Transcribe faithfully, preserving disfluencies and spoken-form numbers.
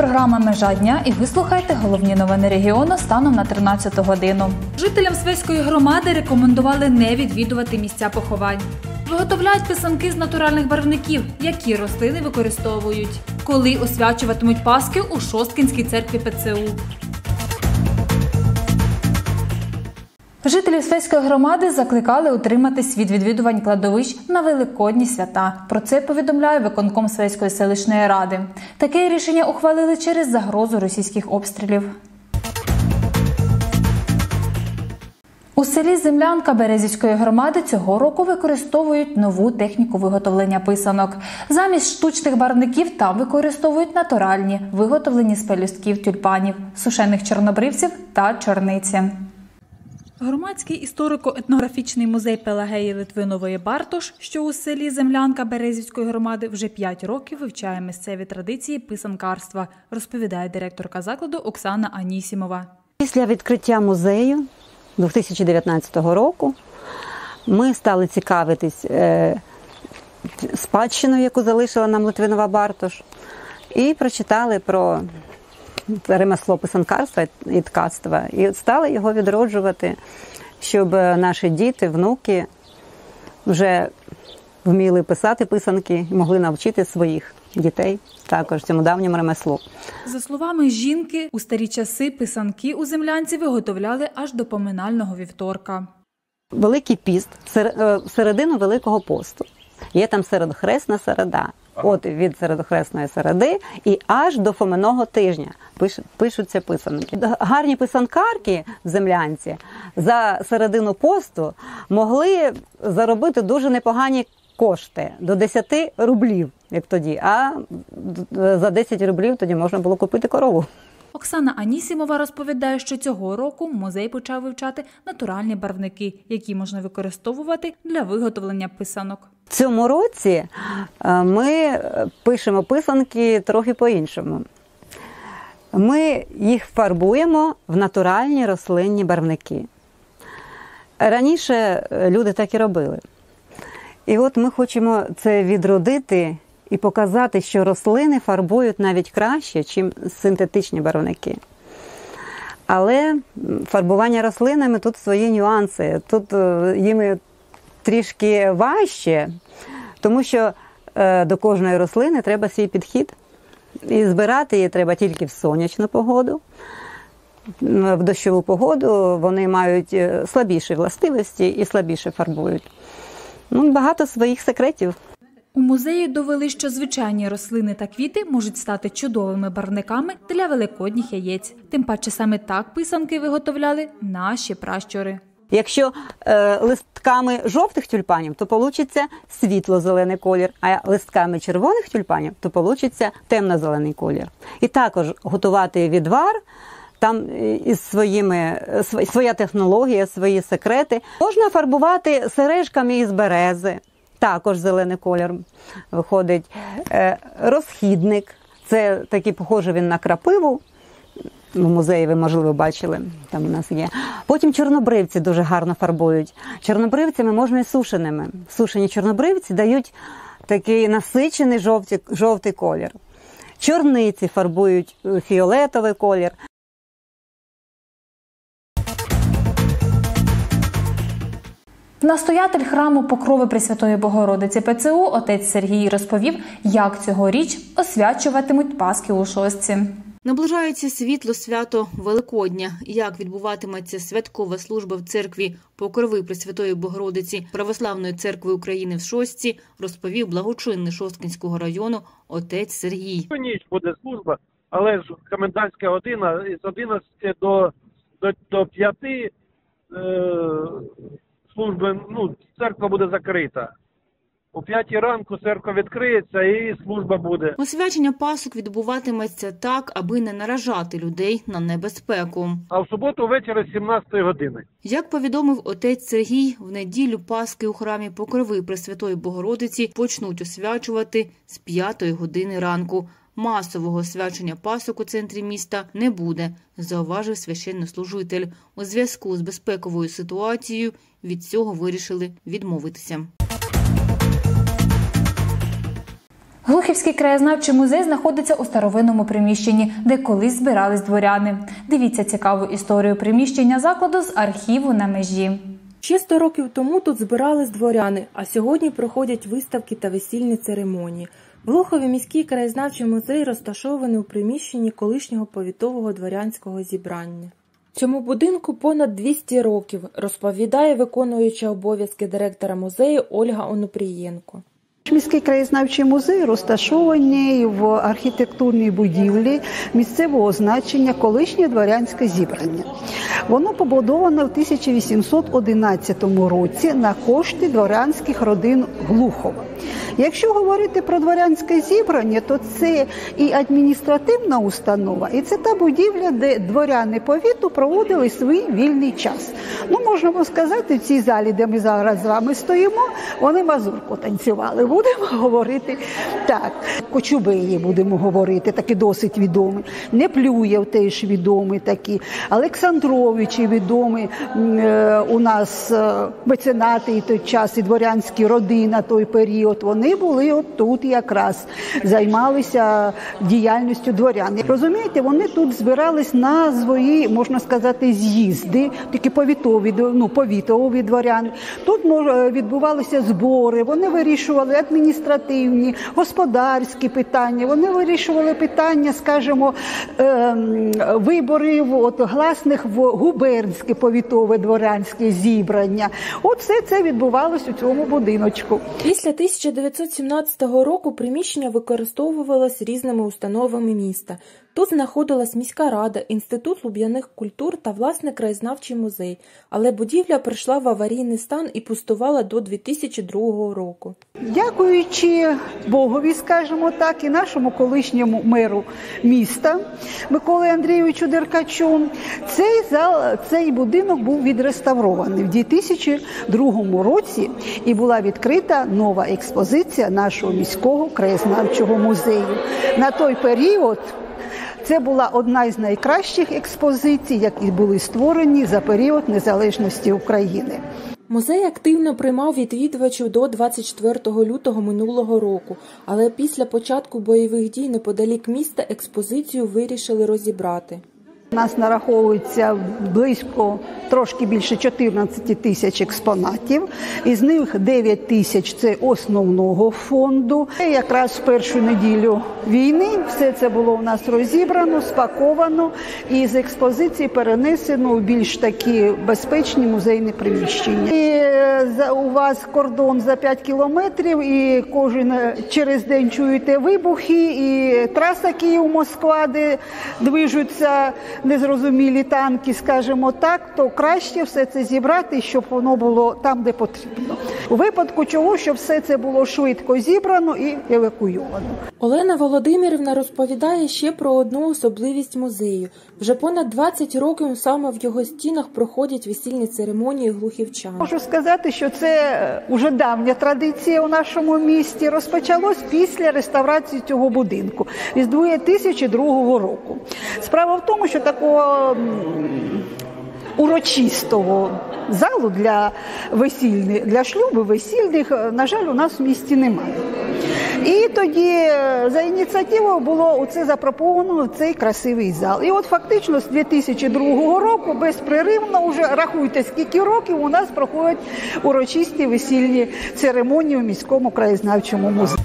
програма «Межа дня» і ви слухаєте головні новини регіону станом на тринадцяту годину. Жителям Свеської громади рекомендували не відвідувати місця поховань. Виготовляють писанки з натуральних барвників, які рослини використовують. Коли освячуватимуть Паски у Шосткинській церкві ПЦУ. Жителів Свеської громади закликали утриматись від відвідувань кладовищ на Великодні свята. Про це повідомляє виконком Свеської селищної ради. Таке рішення ухвалили через загрозу російських обстрілів. У селі Землянка Березівської громади цього року використовують нову техніку виготовлення писанок. Замість штучних барвників там використовують натуральні, виготовлені з пелюстків тюльпанів, сушених чорнобривців та чорниці. Громадський історико-етнографічний музей Пелагеї Литвинової «Бартош», що у селі Землянка Березівської громади, вже п'ять років вивчає місцеві традиції писанкарства, розповідає директорка закладу Оксана Анісімова. Після відкриття музею дві тисячі дев'ятнадцятого року ми стали цікавитись е, спадщиною, яку залишила нам Литвинова «Бартош», і прочитали про ремесло писанкарства і ткацтва, і стали його відроджувати, щоб наші діти, внуки вже вміли писати писанки і могли навчити своїх дітей також цьому давньому ремеслу. За словами жінки, у старі часи писанки у Землянці виготовляли аж до поминального вівторка. Великий піст, середину Великого посту. Є там середохресна середа. От від середохресної середи і аж до Фоминого тижня пишуться писанки. Гарні писанкарки в Землянці за середину посту могли заробити дуже непогані кошти, до десяти рублів, як тоді, а за десять рублів тоді можна було купити корову. Оксана Анісімова розповідає, що цього року музей почав вивчати натуральні барвники, які можна використовувати для виготовлення писанок. В цьому році ми пишемо писанки трохи по-іншому. Ми їх фарбуємо в натуральні рослинні барвники. Раніше люди так і робили. І от ми хочемо це відродити і показати, що рослини фарбують навіть краще, ніж синтетичні барвники. Але фарбування рослинами тут свої нюанси. Тут їм трішки важче, тому що до кожної рослини треба свій підхід. І збирати її треба тільки в сонячну погоду. В дощову погоду вони мають слабіші властивості і слабіше фарбують. Ну, багато своїх секретів. У музеї довели, що звичайні рослини та квіти можуть стати чудовими барвниками для великодніх яєць. Тим паче саме так писанки виготовляли наші пращури. Якщо е, листками жовтих тюльпанів, то вийде світло-зелений колір, а листками червоних тюльпанів, то вийде темно-зелений колір. І також готувати відвар, там із своїми, своя технологія, свої секрети. Можна фарбувати сережками із берези, також зелений колір виходить. Е, розхідник, це такий похожий він на крапиву. В музеї ви, можливо, бачили, там у нас є. Потім чорнобривці дуже гарно фарбують. Чорнобривцями можна і сушеними. Сушені чорнобривці дають такий насичений жовтий, жовтий колір. Чорниці фарбують фіолетовий колір. Настоятель храму Покрови Пресвятої Богородиці ПЦУ отець Сергій розповів, як цьогоріч освячуватимуть Паски у Шостці. Наближається світло свято Великодня. Як відбуватиметься святкова служба в церкві Покрови Пресвятої Богородиці Православної церкви України в Шостці, розповів благочинний Шосткинського району отець Сергій. Ніч буде служба, але ж комендантська година з одинадцяти до, до, до п'яти е, служби, ну, церква буде закрита. О п'ятій ранку церква відкриється і служба буде. Освячення Пасок відбуватиметься так, аби не наражати людей на небезпеку. А в суботу ввечері з сімнадцятої години. Як повідомив отець Сергій, в неділю Паски у храмі Покрови Пресвятої Богородиці почнуть освячувати з п'ятої години ранку. Масового освячення Пасок у центрі міста не буде, зауважив священнослужитель. У зв'язку з безпековою ситуацією від цього вирішили відмовитися. Глухівський краєзнавчий музей знаходиться у старовинному приміщенні, де колись збирались дворяни. Дивіться цікаву історію приміщення закладу з архіву на межі. Ще сто років тому тут збирались дворяни, а сьогодні проходять виставки та весільні церемонії. В Глухові міський краєзнавчий музей розташований у приміщенні колишнього повітового дворянського зібрання. Цьому будинку понад двісті років, розповідає виконуюча обов'язки директора музею Ольга Онопрієнко. Міський краєзнавчий музей розташований в архітектурній будівлі місцевого значення колишнє дворянське зібрання. Воно побудоване в тисяча вісімсот одинадцятому році на кошти дворянських родин Глухова. Якщо говорити про дворянське зібрання, то це і адміністративна установа, і це та будівля, де дворяни повіту проводили свій вільний час. Ну, можна сказати, в цій залі, де ми зараз з вами стоїмо, вони мазурку танцювали. Будемо говорити так. Кочубеї будемо говорити, такі досить відомі. Неплюєв теж відомий такі. Олександровичі відомі у нас меценати і той час, і дворянські роди на той період. Вони були от тут якраз, займалися діяльністю дворян. Розумієте, вони тут збирались на свої, можна сказати, з'їзди, такі повітові, ну, повітові дворяни. Тут відбувалися збори, вони вирішували адміністративні, господарські питання, вони вирішували питання, скажімо, виборів от, гласних в губернське повітове дворянське зібрання. От все це відбувалося у цьому будиночку. Після тисяча дев'ятсот сімнадцятого року приміщення використовувалось різними установами міста. Тут знаходилась міська рада, інститут луб'яних культур та власне краєзнавчий музей. Але будівля прийшла в аварійний стан і пустувала до дві тисячі другого року. Дякуючи Богові, скажімо так, і нашому колишньому меру міста Миколі Андрійовичу Деркачу, цей зал, цей будинок був відреставрований в дві тисячі другому році і була відкрита нова експозиція нашого міського краєзнавчого музею. На той період це була одна із найкращих експозицій, які були створені за період незалежності України. Музей активно приймав відвідувачів до двадцять четвертого лютого минулого року, але після початку бойових дій неподалік міста експозицію вирішили розібрати. У нас нараховується близько, трошки більше чотирнадцять тисяч експонатів, із них дев'ять тисяч – це основного фонду. І якраз в першу неділю війни все це було у нас розібрано, спаковано і з експозиції перенесено у більш такі безпечні музейні приміщення. І у вас кордон за п'ять кілометрів, і кожен через день чуєте вибухи, і траса Київ-Москва, де движуться незрозумілі танки, скажімо так, то краще все це зібрати, щоб воно було там, де потрібно. У випадку чого, щоб все це було швидко зібрано і евакуйовано. Олена Володимирівна розповідає ще про одну особливість музею. Вже понад двадцять років саме в його стінах проходять весільні церемонії глухівчан. Можу сказати, що це вже давня традиція у нашому місті. Розпочалось після реставрації цього будинку із дві тисячі другого року. Справа в тому, що такого урочистого залу для весільних, для шлюбу весільних, на жаль, у нас в місті немає. І тоді за ініціативою було оце запропоновано цей красивий зал. І от фактично з дві тисячі другого року безпреривно, вже рахуйте скільки років, у нас проходять урочисті весільні церемонії у міському краєзнавчому музеї.